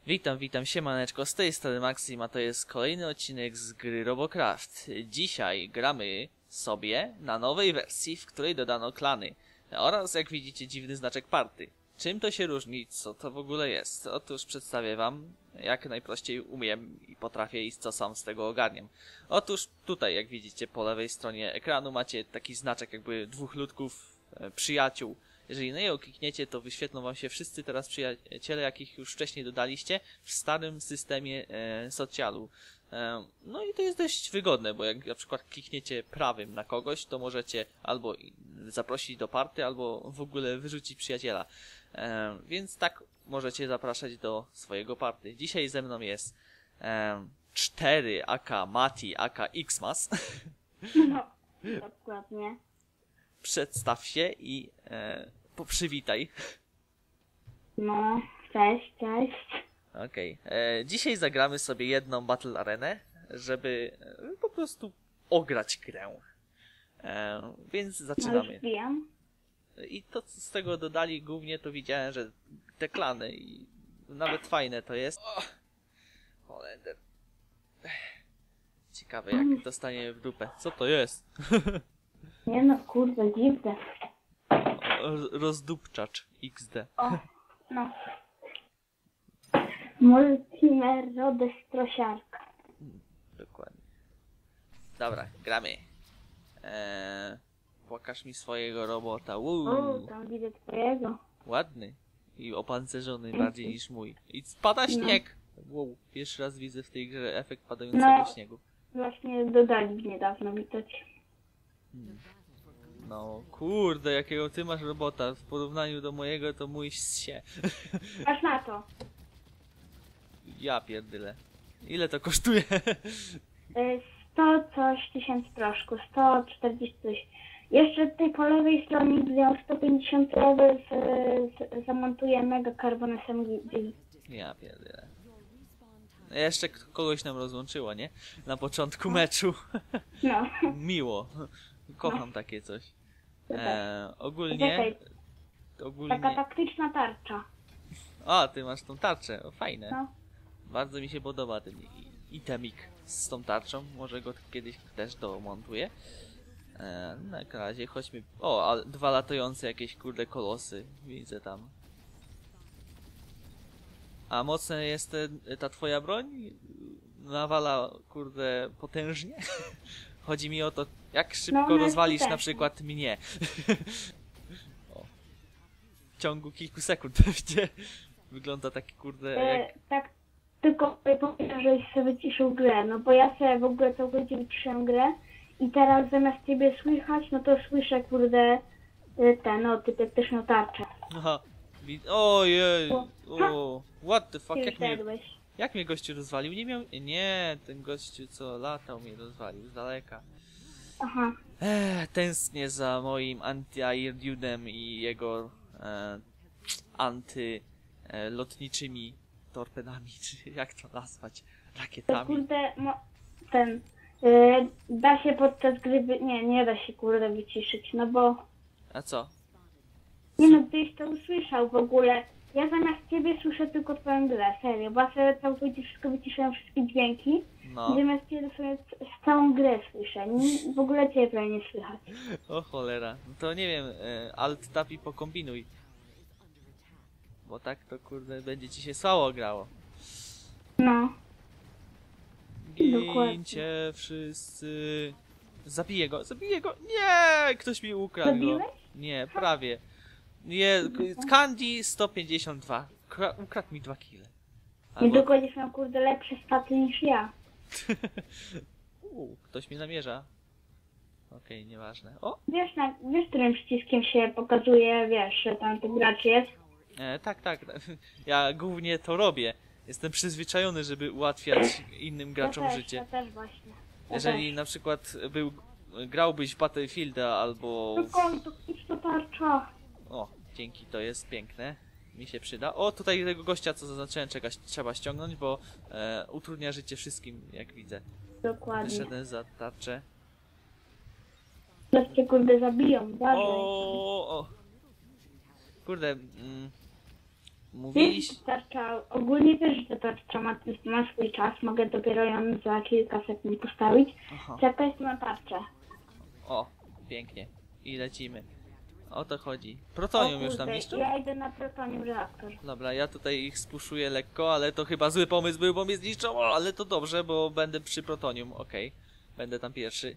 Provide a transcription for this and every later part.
Witam, siemaneczko, z tej strony Maxim, a to jest kolejny odcinek z gry Robocraft. Dzisiaj gramy sobie na nowej wersji, w której dodano klany oraz, jak widzicie, dziwny znaczek party. Czym to się różni, co to w ogóle jest? Otóż przedstawię wam, jak najprościej umiem i potrafię i co sam z tego ogarniam. Otóż tutaj, jak widzicie, po lewej stronie ekranu macie taki znaczek jakby dwóch ludków, przyjaciół. Jeżeli na niego klikniecie, to wyświetlą wam się wszyscy teraz przyjaciele, jakich już wcześniej dodaliście w starym systemie socjalu. No i to jest dość wygodne, bo jak na przykład klikniecie prawym na kogoś, to możecie albo zaprosić do party, albo w ogóle wyrzucić przyjaciela. Więc tak możecie zapraszać do swojego party. Dzisiaj ze mną jest 4 aka Mati aka Xmas. No, dokładnie. Przedstaw się i poprzywitaj. No, cześć. Okej. Dzisiaj zagramy sobie jedną Battle Arenę, żeby po prostu ograć grę. Więc No zaczynamy. już wiem. I to, co z tego dodali głównie, to widziałem, że te klany i nawet fajne to jest. Holender. Ciekawe, jak dostanie w dupę. Co to jest? Nie no, kurde, dziwne. Rozdupczacz XD. O, no. Multimerodestrosiarka. Dokładnie. Dobra, gramy. Pokaż mi swojego robota. O, tam widzę twojego. Ładny. I opancerzony bardziej niż mój. I spada śnieg! Wow, pierwszy raz widzę w tej grze efekt padającego No. śniegu. Właśnie dodali niedawno, widać. No, kurde, jakiego ty masz robota. W porównaniu do mojego to mój się. Patrz na to. Ja pierdyle. Ile to kosztuje? 100 coś tysięcy proszku, 140 coś. Jeszcze tutaj po lewej stronie miał 150 level, zamontuję mega carbon SMG. Ja pierdyle. Jeszcze kogoś nam rozłączyło, nie? Na początku meczu. No. Miło. Kocham takie coś. Czekaj, Ogólnie... taka taktyczna tarcza. A, ty masz tą tarczę. O, fajne. No. Bardzo mi się podoba ten itemik z tą tarczą. Może go kiedyś też domontuję. Na razie chodźmy... O, a 2 latające jakieś kurde kolosy. Widzę tam. A mocna jest ta twoja broń? Nawala kurde potężnie? Chodzi mi o to, jak szybko No, rozwalisz potężnie. na przykład mnie. O. W ciągu kilku sekund pewnie. Wygląda taki kurde jak... Tak, tylko powiem, żeś sobie wyciszył grę, no bo ja sobie w ogóle całkowicie wyciszyłem grę i teraz zamiast ciebie słychać, no to słyszę kurde ty taktyczną tarczę. Aha. Ojej. O. What the fuck? Ty już zjadłeś. Jak mnie gościu rozwalił? Nie miał... Nie, ten gościu co latał mnie rozwalił z daleka. Aha. Tęsknię za moim anti-air i jego antylotniczymi torpedami, czy jak to nazwać? To Rakietami. kurde, da się podczas gry, nie da się kurde wyciszyć, no bo, A co? nie no, gdyś to usłyszał w ogóle. Ja zamiast ciebie słyszę tylko twoją grę, serio, bo ja sobie całkowicie wszystko wyciszyłem, wszystkie dźwięki. No. I zamiast ciebie sobie całą grę słyszę, w ogóle ciebie prawie nie słychać. O cholera. No to nie wiem, alt tab i pokombinuj. Bo tak to kurde będzie ci się słało grało. No. Gincie wszyscy. Zabiję go. Nie! Ktoś mi ukradł go. Zabiłeś? Nie, prawie. Nie, Candy 152. Ukradł mi 2 kile. Niedługo będziesz miał kurde lepsze staty niż ja. Ktoś mnie namierza. Okej, nieważne. O! Wiesz, którym przyciskiem się pokazuje, wiesz, że tam ten gracz jest? Tak. Ja głównie to robię. Jestem przyzwyczajony, żeby ułatwiać innym graczom życie. Ja też właśnie. Jeżeli na przykład grałbyś w Battlefielda albo... To idź do tarcza. O, dzięki, to jest piękne. Mi się przyda. O, tutaj tego gościa, co zaznaczyłem, trzeba ściągnąć, bo utrudnia życie wszystkim, jak widzę. Dokładnie. Wyszedłem za tarczę. Teraz cię kurde zabiją, uważaj. O. Kurde, Wiesz, że tarcza, ogólnie wiesz, że tarcza ma swój czas, mogę dopiero ją za kilka sekund postawić. Aha. Czekaj na tarczę. O, pięknie. I lecimy. O to chodzi. Protonium już tam niszczą? Ja idę na protonium reaktor. Dobra, ja tutaj ich spuszuję lekko, ale to chyba zły pomysł był, bo mnie zniszczą, ale to dobrze, bo będę przy protonium, okej. Będę tam pierwszy.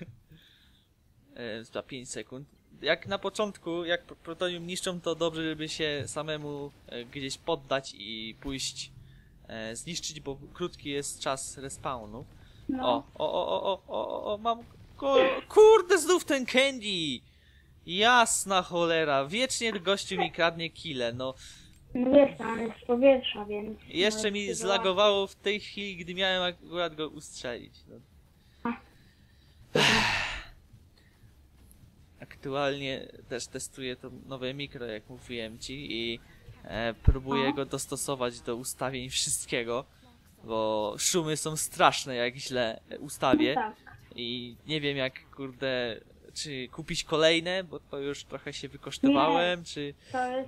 Za 5 sekund. Jak na początku, jak protonium niszczą, to dobrze, żeby się samemu gdzieś poddać i pójść zniszczyć, bo krótki jest czas respawnu. No. Mam... Kurde, znów ten Candy! Jasna cholera, wiecznie gościu mi kradnie kile, no. No wiesz, tam jest z powietrza, więc... Jeszcze mi zlagowało w tej chwili, gdy miałem akurat go ustrzelić. No. Aktualnie też testuję to nowe mikro, jak mówiłem ci, i próbuję go dostosować do ustawień wszystkiego, bo szumy są straszne, jak źle ustawię. No tak. I nie wiem, jak, kurde, czy kupić kolejne, bo to już trochę się wykosztowałem, czy... To jest...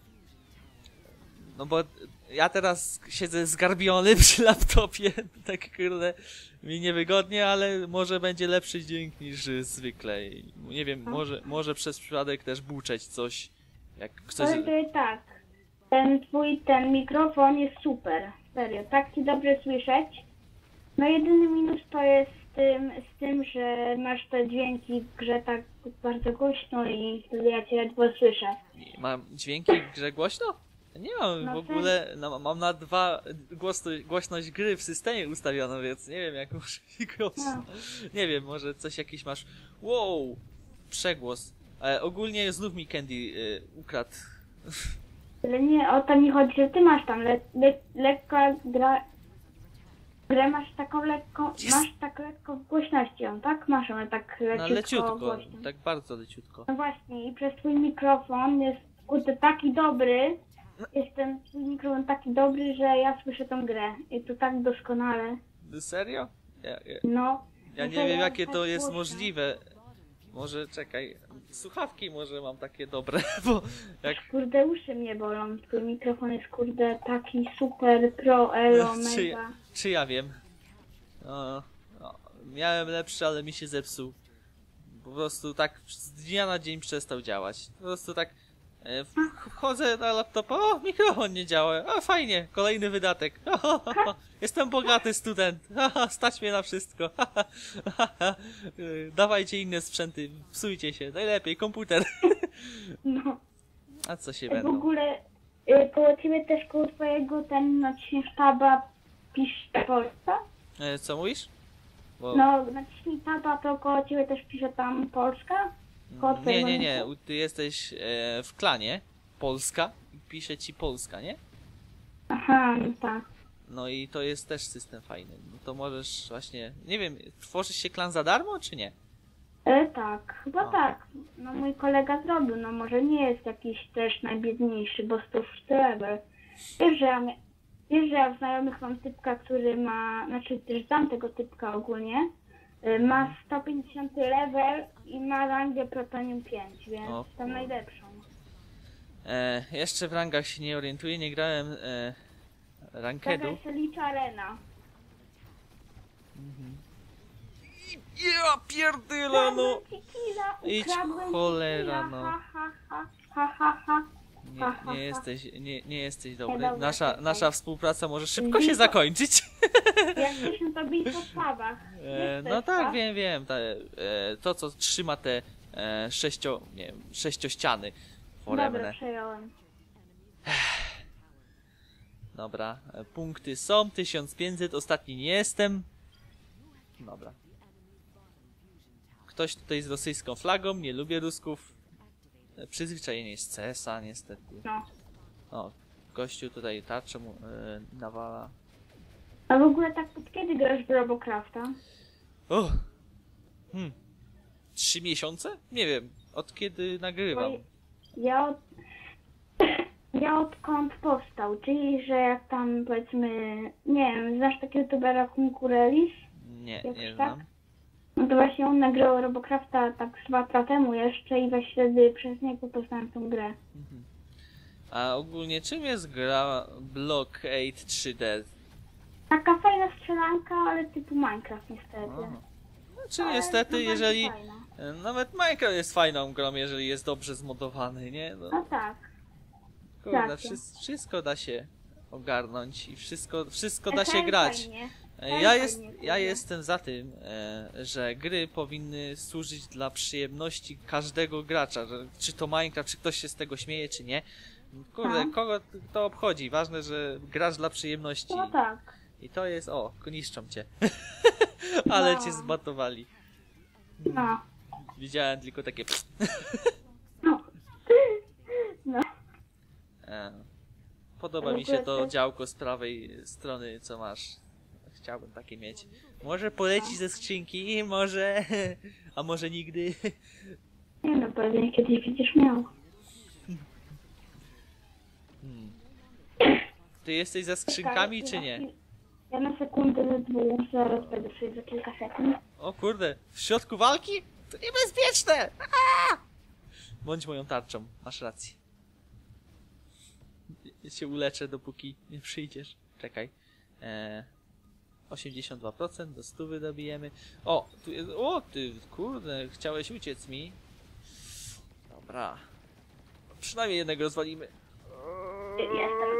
No bo ja teraz siedzę zgarbiony przy laptopie, tak kurde, mi niewygodnie, ale może będzie lepszy dźwięk niż zwykle. I nie wiem, może przez przypadek też buczeć coś, jak ktoś... Ale tak, ten mikrofon jest super, serio, tak ci dobrze słyszeć. No jedyny minus to jest z tym, że masz te dźwięki w grze tak bardzo głośno i wtedy ja cię ledwo słyszę. Mam dźwięki w grze głośno? Nie mam No w ogóle, no, mam na 2 głośność gry w systemie ustawioną, więc nie wiem, jak muszę głośno. No. Nie wiem, może coś jakiś masz... Wow! Przegłos. Ogólnie znów mi Candy ukradł. Ale nie, o to mi chodzi, że ty masz tam lekko grę masz taką lekką, masz tak lekko w głośności ją, tak? Masz ją tak No leciutko leciutko, głośno. tak bardzo leciutko. No właśnie, i przez twój mikrofon jest kurde taki dobry, jest ten twój mikrofon taki dobry, że ja słyszę tą grę i to tak doskonale. Serio? No. Ja No nie wiem, ja jakie tak to jest głośno. możliwe. Może, czekaj, słuchawki może mam takie dobre, bo jak... Kurde, uszy mnie bolą, twój mikrofon jest kurde taki super pro, elo, mega. Czy ja wiem? No, miałem lepszy, ale mi się zepsuł. Po prostu tak z dnia na dzień przestał działać. Po prostu tak wchodzę na laptopa, o, mikrofon nie działa, o, fajnie, kolejny wydatek. Jestem bogaty student, stać mnie na wszystko. Dawajcie inne sprzęty, psujcie się, najlepiej komputer. No. A co się W będą? ogóle koło ciebie też koło twojego ten odcinek taba pisze Polska? Co mówisz? Bo... No, naciśnij taba, to koło ciebie też pisze tam Polska? Koło twojego Nie. Ty jesteś w klanie Polska i pisze ci Polska, nie? Aha, no tak. No i to jest też system fajny. No to możesz właśnie, nie wiem, tworzysz się klan za darmo, czy nie? Tak, chyba tak. No mój kolega zrobił, no może nie jest jakiś też najbiedniejszy, bo 100 level. Wiesz, że ja w znajomych mam typka, który ma, znaczy też znam tego typka ogólnie, ma 150 level i ma rangę Protonium 5, więc tam najlepszą. Jeszcze w rangach się nie orientuję, nie grałem rankedu. Taka się liczy arena. Ja pierdyle, no! Idź Ukradłem cholera, ci killa, no. ha. Nie jesteś dobry. Dobra, Nasza współpraca może szybko się zakończyć. Jakbyśmy to bili po słabach. No tak, wiem. To, co trzyma te sześciościany Dobra, foremne. przejąłem. Dobra, punkty są, 1500, ostatni nie jestem. Dobra. Ktoś tutaj z rosyjską flagą, nie lubię Rusków. Przyzwyczajenie jest CS-a, niestety. No. O, gościu tutaj tarczę mu nawala. A w ogóle tak od kiedy grasz w Robocrafta? O! 3 miesiące? Nie wiem, od kiedy nagrywam. Ja odkąd powstał, czyli że jak tam powiedzmy, nie wiem, znasz takiego youtubera Kunkurelis? Nie Tak? znam. No to właśnie on nagrał Robocrafta tak z 2 lata temu jeszcze i właśnie wtedy przez niego poznałem tą grę. A ogólnie czym jest gra Blockade 3D? Taka fajna strzelanka, ale typu Minecraft niestety. Znaczy Ale niestety, no, jeżeli... fajna. Nawet Minecraft jest fajną grą, jeżeli jest dobrze zmodowany, nie? No, No tak. kurde, racja. wszystko da się ogarnąć i wszystko da Ale się grać. fajnie. Ja jestem za tym, że gry powinny służyć dla przyjemności każdego gracza, że czy to Minecraft, czy ktoś się z tego śmieje, czy nie. Kurde, No. kogo to obchodzi? Ważne, że grasz dla przyjemności. No tak. I to jest, niszczą cię. Ale No. cię zbatowali. No. Widziałem tylko takie... No. No. Podoba mi się to działko z prawej strony, co masz. Chciałbym takie mieć. Może poleci ze skrzynki, może... A może nigdy. Nie no, pewnie kiedyś będziesz miał. Ty jesteś za skrzynkami, Czekaj, czy nie? Ja na sekundę ze dwóch, zaraz będę sobie za kilka sekund. O kurde, w środku walki? To niebezpieczne! Aaaa! Bądź moją tarczą, masz rację. Ja się uleczę, dopóki nie przyjdziesz. Czekaj. 82% do 100 dobijemy. O, tu jest... O, ty, kurde, chciałeś uciec mi. Dobra. Przynajmniej jednego rozwalimy. Jestem.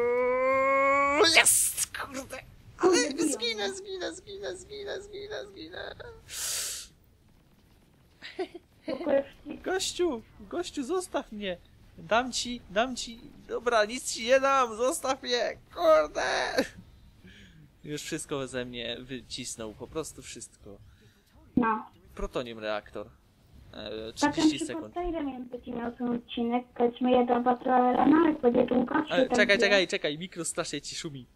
Jest! Kurde! Ale zginę. W ogóle Gościu, zostaw mnie. Dam ci. Dobra, nic ci nie dam, zostaw mnie. Kurde! Już wszystko ze mnie wycisnął, po prostu wszystko. No. Protonium reaktor. Potem 30 się sekund. powtarzam, będzie miał ten odcinek. Powiedzmy, jeden Battle Arena, ale będzie długo. Czekaj, mikro strasznie ci szumi.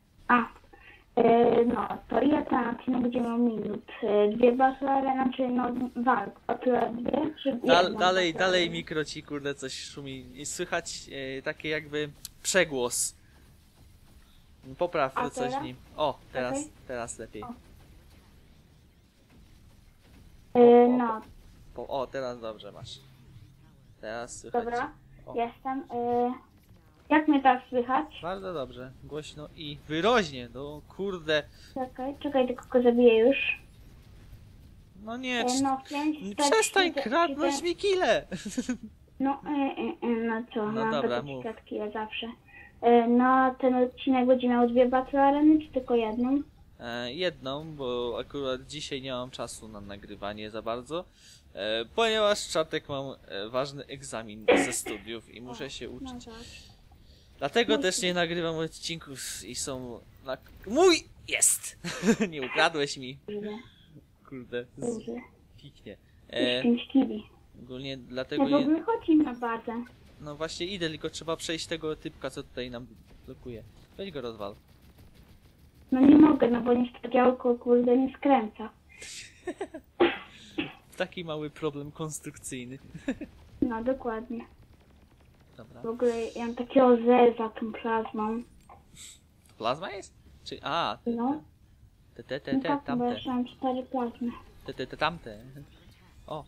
No, to ile ten odcinek będzie miał minut? Dwie Battle Arena, czy no walk? Battle dwie, czy jedna Dalej Battle Arena? mikro ci kurde coś szumi. I słychać takie jakby przegłos. Popraw A coś w teraz? nim. O, Okej. teraz lepiej. No, O, teraz dobrze masz. Teraz słychać. dobra, O. jestem. Jak mnie teraz słychać? Bardzo dobrze, głośno i wyraźnie, no kurde. Czekaj, tylko go zabiję już. No nie, No, 5, przestań kradnąć mi kile. No, no co, No mam dobra, takie mów. kwiatki, ja zawsze. No, ten odcinek będzie miał dwie Battle Areny, czy tylko jedną? Jedną, bo akurat dzisiaj nie mam czasu na nagrywanie za bardzo, ponieważ w czwartek mam ważny egzamin ze studiów i muszę się No uczyć. tak. Dlatego też nie nagrywam odcinków i są na... Mój! Jest! Nie ukradłeś mi. Dobrze, Kurde, dobrze. piknie. Już 5 kili. Ogólnie No dlatego w ogóle chodź na bazę. No właśnie idę, tylko trzeba przejść tego typka, co tutaj nam blokuje. Weź go rozwal. No nie mogę, no bo niestety działko kurde nie skręca. Taki mały problem konstrukcyjny. No dokładnie. Dobra. W ogóle ja mam takiego zeza tą plazmą. Plazma jest? Czy... No, no tak, bo tamte. jeszcze mam 4 plazmy. Tamte. O.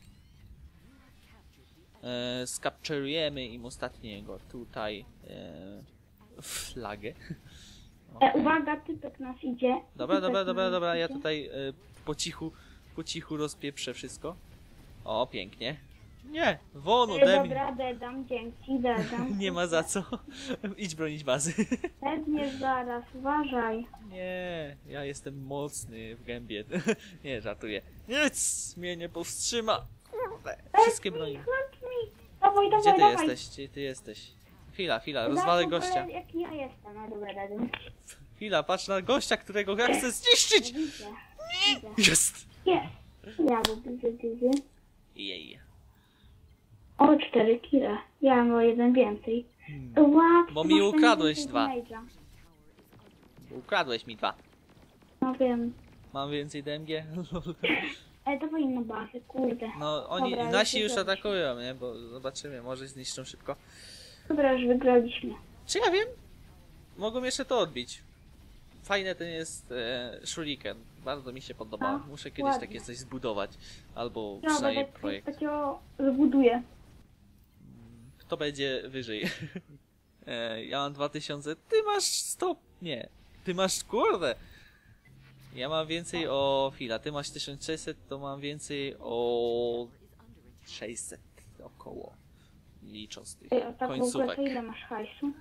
Skapczerujemy im ostatniego tutaj flagę. Uwaga, typek nas idzie. Dobra, ja tutaj po cichu rozpieprzę wszystko. O, pięknie. Nie, won ode mnie. Dobra, dedam, dzięki, dedam. Nie ma za co. Idź bronić bazy. Pewnie zaraz, uważaj. Nie, ja jestem mocny w gębie. Nie, żartuję. Nic mnie nie powstrzyma. Kurde, wszystkie broni. Help me. Dawaj, Gdzie ty dawaj. jesteś? Gdzie ty jesteś? Chwila, rozwalę gościa. Jak ja jestem, no dobra, dedam. Chwila, patrz na gościa, którego ja chcę zniszczyć! Widzę. Jest! Jest. Ja widzę. Jej. O, 4 kile. Ja mam o 1 więcej. Łatwo. Bo mi masz ukradłeś więcej 2. damage'a. Ukradłeś mi 2. No wiem. Mam więcej DMG? Dawaj na bazę, kurde. No, oni, Dobra, nasi już już wygraliśmy. atakują, nie? Bo zobaczymy, może zniszczą szybko. Dobra, już wygraliśmy. Czy ja wiem? Mogą jeszcze to odbić. Fajne ten jest shuriken. Bardzo mi się podoba. A, Muszę kiedyś ładnie. takie coś zbudować. Albo No, przynajmniej będę projekt. takiego zbuduję. Kto będzie wyżej? Ja mam 2000, ty masz 100, nie. Ty masz, kurde. Ja mam więcej o chwila, ty masz 1600, to mam więcej o 600 około. Licząc tych A tak w ogóle końcówek. to ile masz hajsu?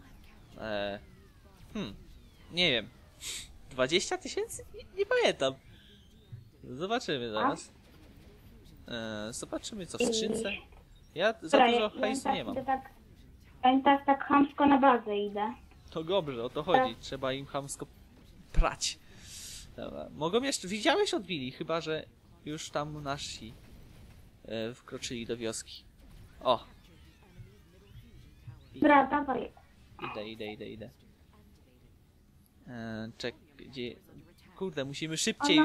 Nie wiem. 20 tysięcy? Nie pamiętam. Zobaczymy zaraz. Zobaczymy co w skrzynce. Ja za dużo hajsu nie mam. Tak chamsko na bazę idę. To dobrze, o to chodzi. Trzeba im chamsko prać. Dobra. Mogą jeszcze... Widziałeś odbili, chyba że już tam nasi wkroczyli do wioski. O! Dobra, dawaj. Idę. Czek, gdzie... Kurde, musimy szybciej.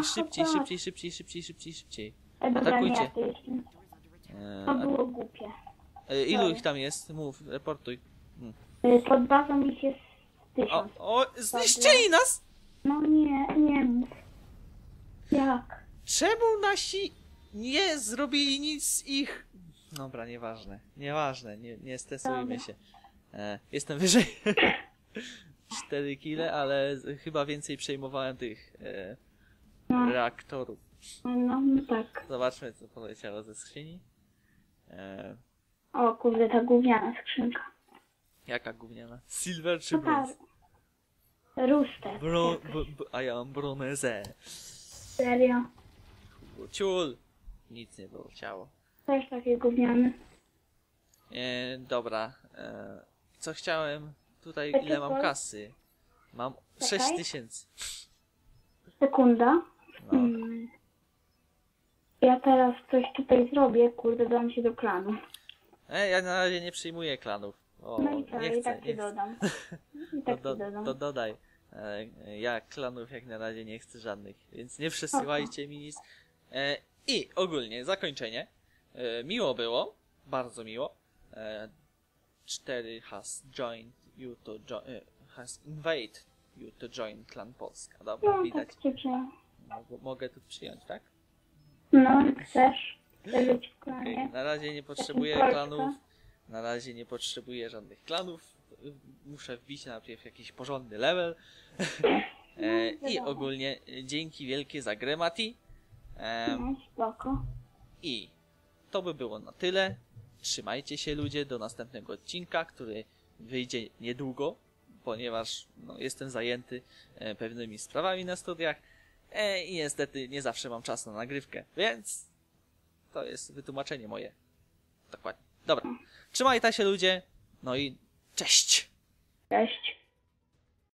Dobra, Atakujcie. nie, to jeszcze... To było głupie. Ilu ich tam jest? Mów, reportuj. Pod bazą ich jest 1000. O, zniszczyli nas! No nie mów. Jak? Czemu nasi nie zrobili nic z ich... Dobra, nieważne, nie stresujmy się. Jestem wyżej 4 kile, ale chyba więcej przejmowałem tych reaktorów. No tak. Zobaczmy co poleciało ze skrzyni. O kurde, ta gówniana skrzynka. Jaka gówniana? Silver czy No tak. brąz? Rustek. A ja mam brązę. Serio? Ciul! Nic nie było ciało. Też takie gówniane. Dobra. Co chciałem? Tutaj Takie ile mam coś? kasy? Mam Czekaj. 6000. Sekunda. No. Ja teraz coś tutaj zrobię, kurde, dam się do klanu. Ja na razie nie przyjmuję klanów. O, No i co, nie i chcę, tak nie ci chcę. dodam. I tak ci dodam. To dodaj. Ja klanów jak na razie nie chcę żadnych, więc nie przesyłajcie mi nic. I ogólnie, zakończenie. Miło było, bardzo miło. 4 has joined you to has invade you to join Klan Polska. Dobra, No, widać. tak cię przyjął. Mogę tu przyjąć, tak? No, chcesz? Chcę być w Okay. klanie. Na razie nie potrzebuję Polska. klanów. Na razie nie potrzebuję żadnych klanów. Muszę wbić najpierw jakiś porządny level. I ogólnie dzięki wielkie za grę, Mati. No, spoko. I to by było na tyle. Trzymajcie się ludzie do następnego odcinka, który wyjdzie niedługo, ponieważ jestem zajęty pewnymi sprawami na studiach i niestety nie zawsze mam czas na nagrywkę, więc to jest wytłumaczenie moje. Dokładnie. Dobra. Trzymajcie się ludzie, no i cześć! Cześć.